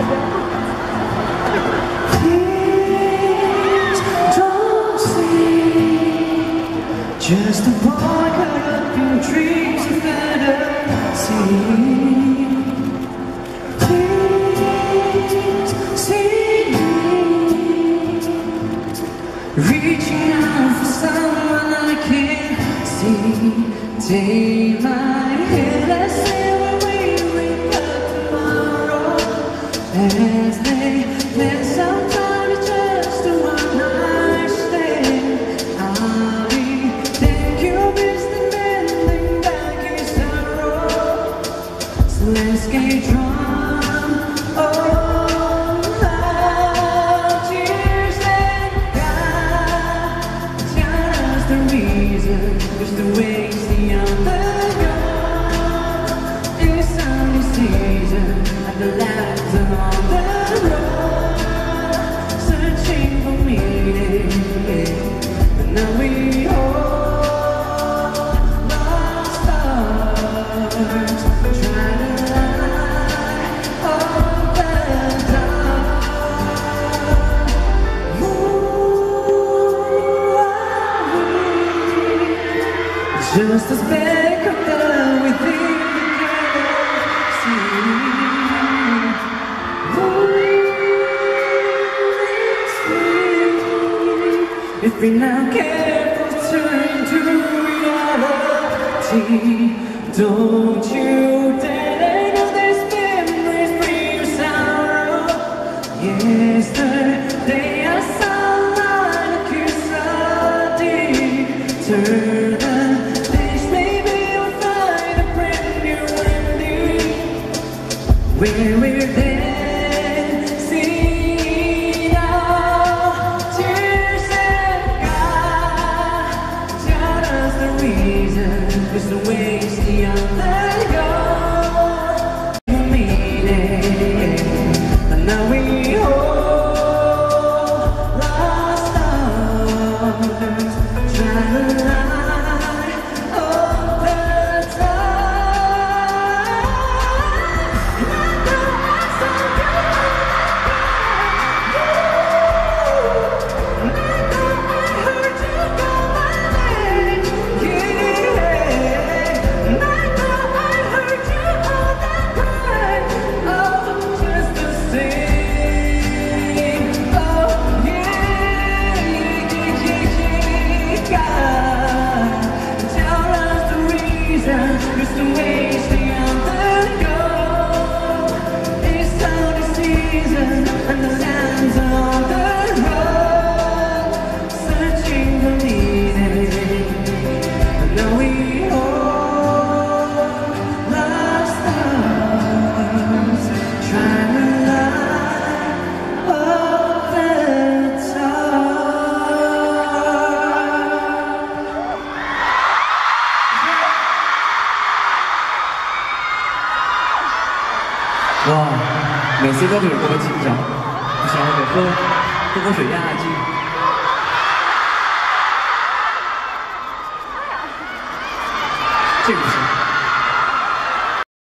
Just a boy caught up in dreams of fantasy. Please see me, reaching out for someone I can't see. Take my hand, I say when we wake up tomorrow. As they let some time to just a one night stand. I'll be let's get drunk, oh, love, tears and God. Tell us the reason, just to waste the other young. It's sunny season, and the lights are on the road, searching for meaning, and now we all lost stars. Just a speck of love within the galaxy. If we now careful turn to reality, don't you dare know this memories bring you sorrow. Yesterday I saw a kiss of deep. Turn where we're dancing now, tears and God. Tell us the reason, is to waste the other young meaning, and now we all lost stars, trying to lie all the just to waste the other gold. It's sunny season and the lands are on the road, searching for meaning, and now we all lost stars, trying to lie all the哇，每次都有这么紧张，不行，我得喝口水压压惊。这个不行。